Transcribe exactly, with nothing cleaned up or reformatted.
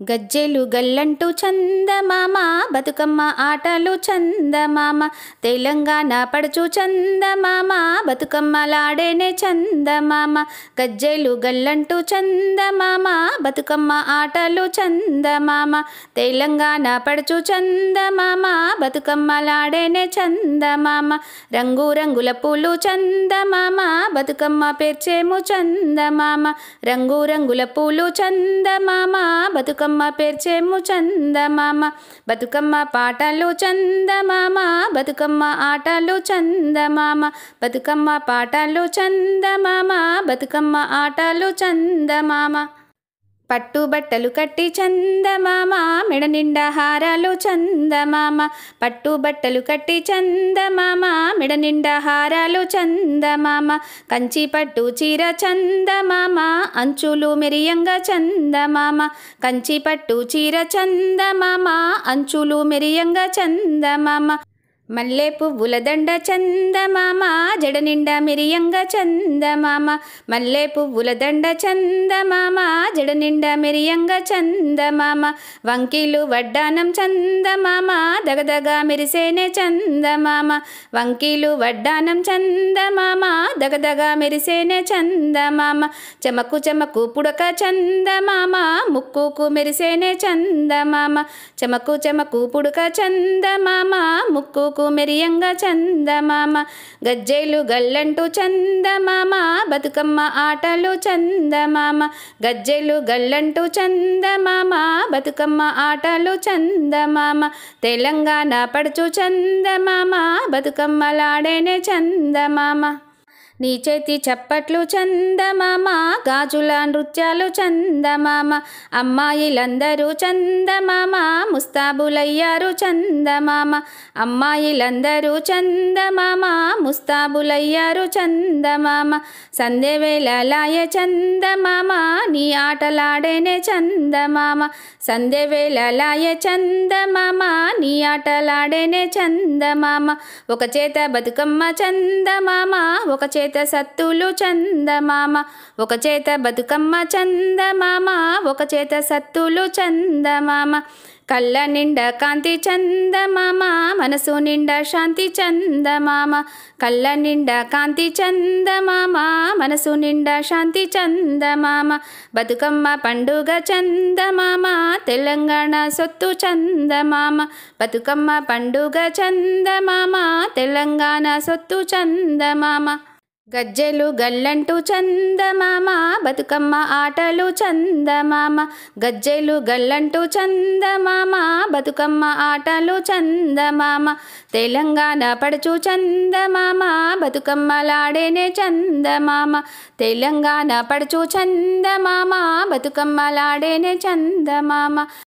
గజ్జెలు గల్లంటూ చందమామ బతుకమ్మ ఆటలు చందమామ తెలంగాణ పడుచు చందమామ బతుకమ్మలాడేనే చందమామ గజ్జెలు గల్లంటూ చందమామ బతుకమ్మ ఆటలు చందమామ తెలంగాణ పడుచు చందమామ బతుకమ్మలాడేనే చందమామ రంగు రంగుల పూలు చందమామ బతుకమ్మ పేర్చేము చందమామ రంగు రంగుల పూలు చందమామ బతుకమ్మ పేర్చేము చందమామ బతుకమ్మ పాటలు చందమామ బతుకమ్మ ఆటలు చందమామ బతుకమ్మ పాటలు చందమామ బతుకమ్మ ఆటలు చందమామ పట్టు బట్టలు కట్టి చందమామ మెడ నిండా హారాలు చందమామ పట్టు బట్టలు కట్టి చందమామ మెడ నిండా హారాలు చందమామ కంచి పట్టు చీర చందమామ అంచులు మెరియంగా చందమామ కంచి పట్టు చీర చందమామ అంచులు మెరియంగా చందమామ మల్లె పువ్వుల దండ చందమామ జడ నిండా మిరియంగా చందమామ మల్లె పువ్వుల దండ చందమామ జడ నిండా మిరియంగా చందమామ వంకీలు వడ్డానం చందమామ దగదగ మెరిసేనే చందమామ వంకీలు వడ్డానం చందమామ దగదగ మెరిసేనే చందమామ చెమకు చెమకు పుడక చందమామ ముక్కుకు మెరిసేనే చందమామ చెమకు చెమకు పుడక చందమామ ముక్కు మెరియంగా చందమామ గజ్జెలు గల్లంటూ చందమామ బతుకమ్మ ఆటలు చందమామ గజ్జెలు గల్లంటూ చందమామ బతుకమ్మ ఆటలు చందమామ తెలంగాణ పడుచు చందమామ బతుకమ్మలాడేనే చందమామ నీ చేతి చప్పట్లు చందమామ గాజుల నృత్యాలు చందమామ అమ్మాయిలందరూ చందమామ ముస్తాబులయ్యారు చందమామ అమ్మాయిలందరూ చందమామ ముస్తాబులయ్యారు చందమామ సంధ్యవేళలాయ చందమామ నీ ఆటలాడేనే చందమామ సంధ్యవేళలాయ చందమామ నీ ఆటలాడేనే చందమామ ఒక చేత బతుకమ్మ చందమామ ఒక చేత సత్తులు చందమామ ఒక చేత బతుకమ్మ చందమామ ఒక చేత సత్తులు చందమామ కళ్ళ నిండా కాంతి చందమామ మనసు నిండా శాంతి చందమామ కళ్ళ నిండా కాంతి చందమామ మనసు నిండా శాంతి చందమామ బతుకమ్మ పండుగ చందమామ తెలంగాణ సొత్తు చందమామ బతుకమ్మ పండుగ చందమామ తెలంగాణ సొత్తు చందమామ గజ్జెలు గల్లంటూ చందమామ బతుకమ్మ ఆటలు చందమామ గజ్జెలు గల్లంటూ చందమామ బతుకమ్మ ఆటలు చందమామ తెలంగాణ పడుచు చందమామ బతుకమ్మలాడేనే చందమామ తెలంగాణ పడుచు చందమామ బతుకమ్మలాడేనే చందమామ